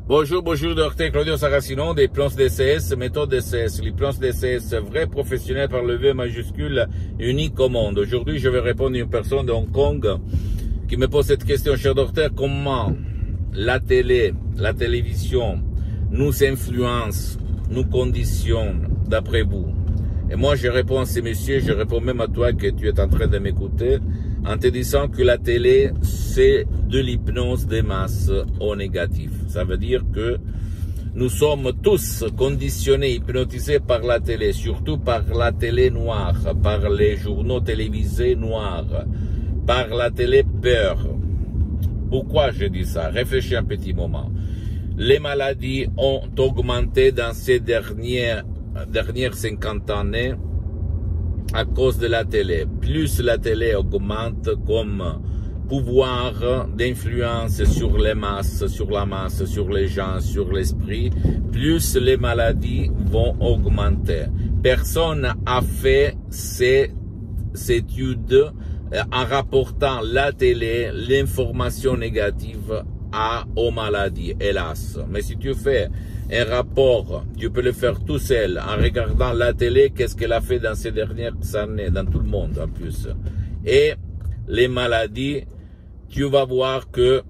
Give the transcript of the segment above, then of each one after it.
Bonjour, docteur Claudio Saracino des plans DCS, méthode DCS. Les plans DCS, vrais professionnels par le V majuscule, unique au monde. Aujourd'hui, je vais répondre à une personne de Hong Kong qui me pose cette question, cher docteur, comment la télévision nous influence, nous conditionne, d'après vous? Et moi, je réponds à ces messieurs, je réponds même à toi que tu es en train de m'écouter, en te disant que la télé, c'est de l'hypnose des masses au négatif. Ça veut dire que nous sommes tous conditionnés, hypnotisés par la télé, surtout par la télé noire, par les journaux télévisés noirs, par la télé peur. Pourquoi je dis ça? Réfléchis un petit moment. Les maladies ont augmenté dans ces dernières 50 années à cause de la télé. Plus la télé augmente comme pouvoir d'influence sur les masses, sur la masse, sur les gens, sur l'esprit, plus les maladies vont augmenter. Personne n'a fait ces études en rapportant la télé, l'information négative aux maladies, hélas. Mais si tu fais un rapport, tu peux le faire tout seul en regardant la télé, qu'est-ce qu'elle a fait dans ces dernières années, dans tout le monde en plus. Et les maladies, tu vas voir que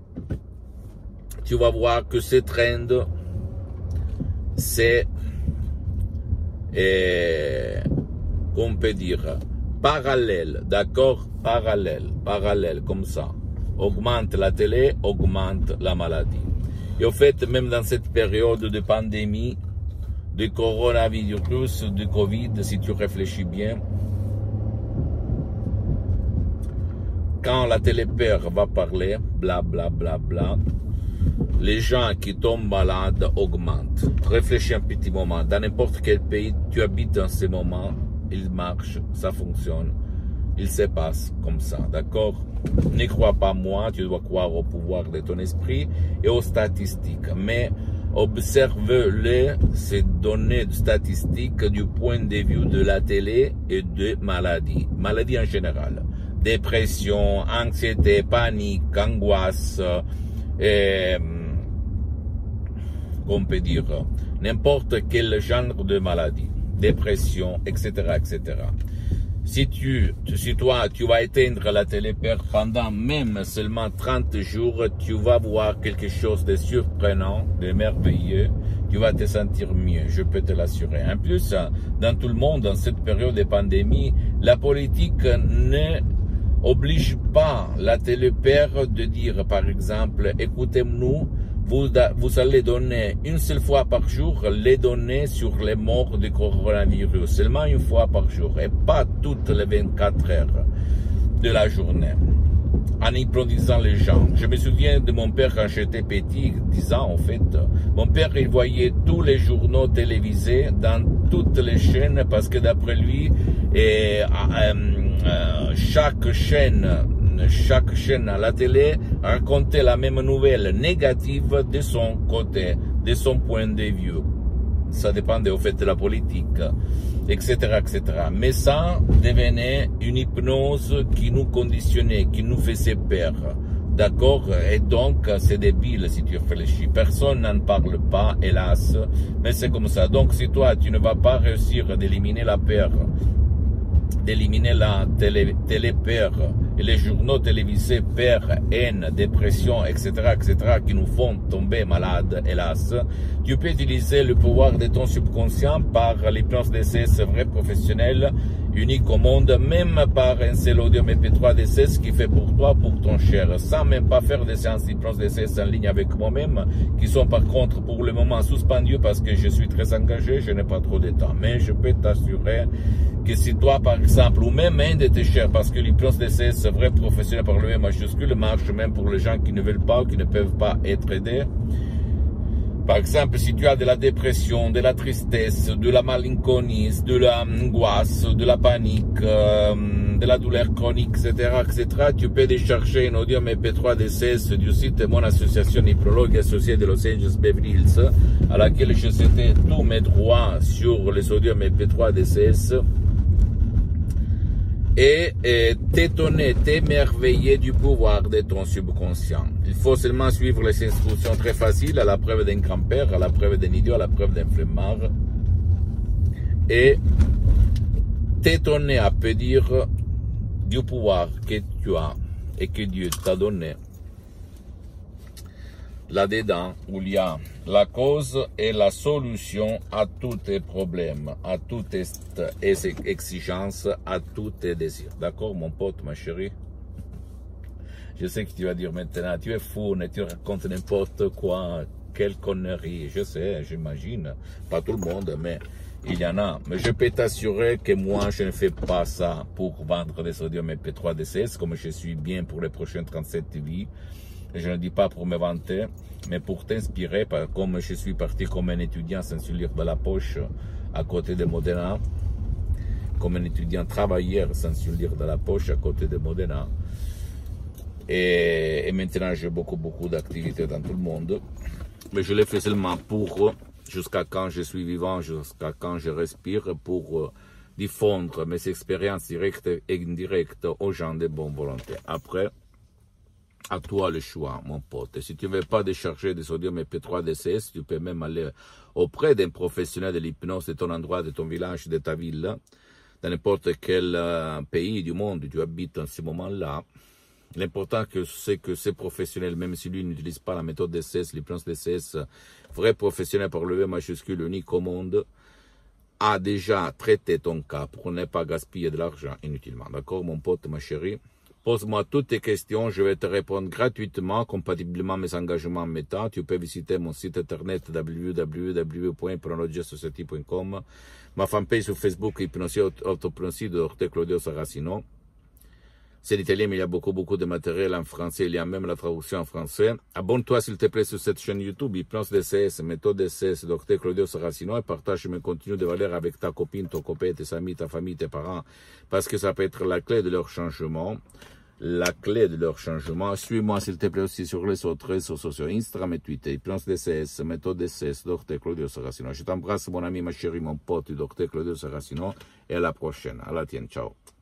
ce trend, c'est, qu'on peut dire, parallèle, d'accord? Parallèle, comme ça. Augmente la télé, augmente la maladie. Et au fait, même dans cette période de pandémie, de coronavirus, de Covid, si tu réfléchis bien, quand la télé-peur va parler, bla bla bla bla, les gens qui tombent malades augmentent. Réfléchis un petit moment. Dans n'importe quel pays tu habites en ce moment, il marche, ça fonctionne. Il se passe comme ça, d'accord? Ne crois pas moi, tu dois croire au pouvoir de ton esprit et aux statistiques. Mais observe-les, ces données statistiques du point de vue de la télé et de maladies. Maladies en général. Dépression, anxiété, panique, angoisse, on peut dire, n'importe quel genre de maladie. Dépression, etc., etc. Si toi, tu vas éteindre la télé-peur pendant même seulement 30 jours, tu vas voir quelque chose de surprenant, de merveilleux. Tu vas te sentir mieux, je peux te l'assurer. En plus, dans tout le monde, dans cette période de pandémie, la politique ne oblige pas la télé-peur de dire, par exemple, écoutez-nous, vous allez donner une seule fois par jour les données sur les morts du coronavirus, seulement une fois par jour, et pas toutes les 24 heures de la journée, en hypnotisant les gens. Je me souviens de mon père quand j'étais petit, 10 ans en fait, mon père il voyait tous les journaux télévisés dans toutes les chaînes, parce que d'après lui, chaque chaîne à la télé racontait la même nouvelle négative de son côté, de son point de vue. Ça dépendait au fait de la politique, etc., etc. Mais ça devenait une hypnose qui nous conditionnait, qui nous faisait peur. D'accord? Et donc, c'est débile si tu réfléchis. Personne n'en parle pas, hélas. Mais c'est comme ça. Donc, si toi, tu ne vas pas réussir d'éliminer la peur, d'éliminer la télé-peur et les journaux télévisés peur, haine, dépression, etc., etc., qui nous font tomber malades, hélas, tu peux utiliser le pouvoir de ton subconscient par l'hypnose DCS vrai professionnel, unique au monde, même par un seul audio MP3 DCS qui fait pour toi, pour ton cher, sans même pas faire des séances d'hypnose DCS en ligne avec moi-même, qui sont par contre pour le moment suspendues parce que je suis très engagé, je n'ai pas trop de temps. Mais je peux t'assurer que si toi, par exemple, ou même un de tes chers, parce que l'hypnose DCS vrai professionnel par le V majuscule marche même pour les gens qui ne veulent pas ou qui ne peuvent pas être aidés. Par exemple, si tu as de la dépression, de la tristesse, de la malinconie, de l'angoisse, de la panique, de la douleur chronique, etc., etc., tu peux décharger un audio MP3 DCS du site de mon association hypnologue associée de Los Angeles Beverly Hills, à laquelle je cédais tous mes droits sur les audios MP3 DCS. et t'étonner, t'émerveiller du pouvoir de ton subconscient. Il faut seulement suivre les instructions très faciles, à la preuve d'un grand-père, à la preuve d'un idiot, à la preuve d'un flemmard, et t'étonner à peu dire du pouvoir que tu as et que Dieu t'a donné. Là-dedans, où il y a la cause et la solution à tous tes problèmes, à toutes tes exigences, à tous tes désirs. D'accord, mon pote, ma chérie? Je sais que tu vas dire maintenant, tu es fou, tu racontes n'importe quoi, quelle connerie. Je sais, j'imagine, pas tout le monde, mais il y en a. Mais je peux t'assurer que moi, je ne fais pas ça pour vendre des audios MP3 DCS, comme je suis bien pour les prochaines 37 vies. Je ne dis pas pour me vanter, mais pour t'inspirer, comme je suis parti comme un étudiant sans se lire de la poche à côté de Modena, comme un étudiant travailleur sans se lire de la poche à côté de Modena. Et maintenant, j'ai beaucoup d'activités dans tout le monde. Mais je le fais seulement pour, jusqu'à quand je suis vivant, jusqu'à quand je respire, pour diffondre mes expériences directes et indirectes aux gens de bonne volonté. Après, à toi le choix, mon pote. Et si tu ne veux pas décharger des audios MP3 DCS, tu peux même aller auprès d'un professionnel de l'hypnose de ton endroit, de ton village, de ta ville, dans n'importe quel pays du monde où tu habites en ce moment-là. L'important c'est que ces professionnels, même si lui n'utilise pas la méthode DCS, l'hypnose DCS, vrai professionnel par le V majuscule unique au monde, a déjà traité ton cas pour ne pas gaspiller de l'argent inutilement. D'accord, mon pote, ma chérie? Pose-moi toutes tes questions, je vais te répondre gratuitement, compatiblement à mes engagements méta. Tu peux visiter mon site internet www.hypnologiasociety.com, ma fanpage sur Facebook, Hypnosie Autopnosie, Dr Claudio Saracino. C'est l'italien, mais il y a beaucoup de matériel en français, il y a même la traduction en français. Abonne-toi s'il te plaît sur cette chaîne YouTube, Hypnose DCS, méthode DCS, Dr Claudio Saracino, et partage mes contenus de valeur avec ta copine, ton copain, tes amis, ta famille, tes parents, parce que ça peut être la clé de leur changement. La clé de leur changement. Suis-moi s'il te plaît aussi sur les autres réseaux sociaux, Instagram et Twitter, Hypnose DCS, méthode DCS, Dr Claudio Saracino. Je t'embrasse mon ami, ma chérie, mon pote, Dr Claudio Saracino, et à la prochaine. À la tienne, ciao.